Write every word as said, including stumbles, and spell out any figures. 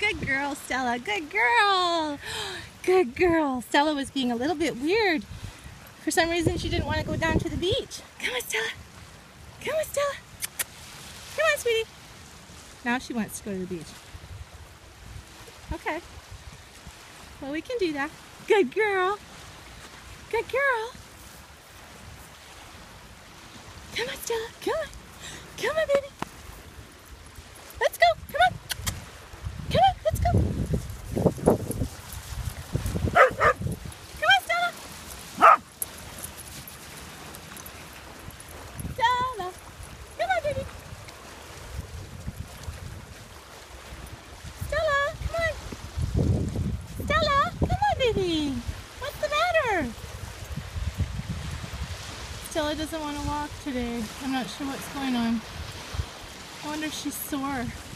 Good girl, Stella. Good girl. Good girl. Stella was being a little bit weird. For some reason, she didn't want to go down to the beach. Come on, Stella. Come on, Stella. Come on, sweetie. Now she wants to go to the beach. Okay. Well, we can do that. Good girl. Good girl. Come on, Stella. Come on. Come on, baby. Let's go. Come on. Come on. Let's go. Come on, Stella. Stella. Come on, baby. Stella, come on. Stella, come on, baby. What's the matter? Stella doesn't want to walk today. I'm not sure what's going on. I wonder if she's sore.